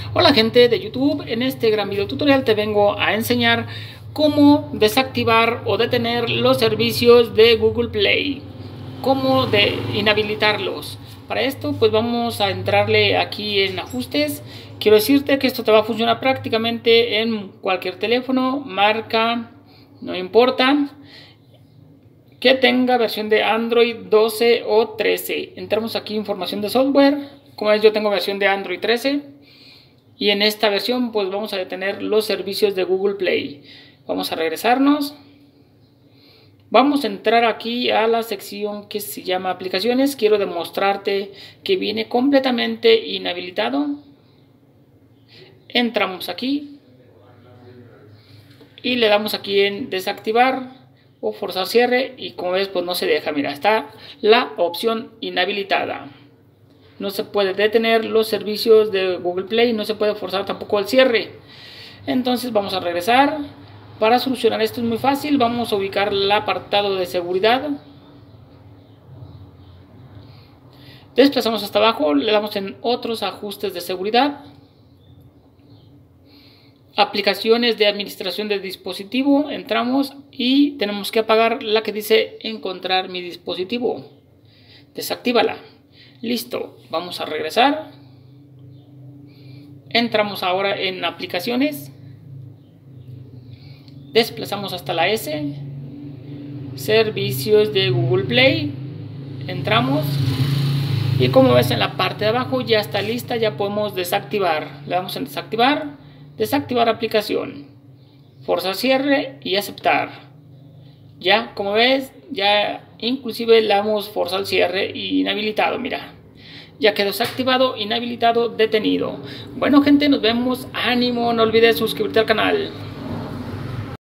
Hola gente de YouTube, en este gran video tutorial te vengo a enseñar cómo desactivar o detener los servicios de Google Play, cómo inhabilitarlos. Para esto pues vamos a entrarle aquí en ajustes. Quiero decirte que esto te va a funcionar prácticamente en cualquier teléfono, marca, no importa, que tenga versión de Android 12 o 13. Entramos aquí información de software. Como ves, yo tengo versión de Android 13 y en esta versión pues vamos a detener los servicios de Google Play. Vamos a regresarnos. Vamos a entrar aquí a la sección que se llama aplicaciones. Quiero demostrarte que viene completamente inhabilitado. Entramos aquí y le damos aquí en desactivar o forzar cierre y como ves pues no se deja. Mira, está la opción inhabilitada. No se puede detener los servicios de Google Play, no se puede forzar tampoco el cierre. Entonces vamos a regresar. Para solucionar esto es muy fácil. Vamos a ubicar el apartado de seguridad. Desplazamos hasta abajo, le damos en otros ajustes de seguridad. Aplicaciones de administración de dispositivo, entramos y tenemos que apagar la que dice encontrar mi dispositivo. Desactívala. Listo, vamos a regresar. Entramos ahora en aplicaciones. Desplazamos hasta la S. Servicios de Google Play. Entramos. Y como ves en la parte de abajo ya está lista, ya podemos desactivar. Le damos en desactivar. Desactivar aplicación. Forzar cierre y aceptar. Ya, como ves, ya inclusive le damos forzar el cierre y inhabilitado, mira. Ya quedó desactivado, inhabilitado, detenido. Bueno gente, nos vemos. Ánimo, no olvides suscribirte al canal.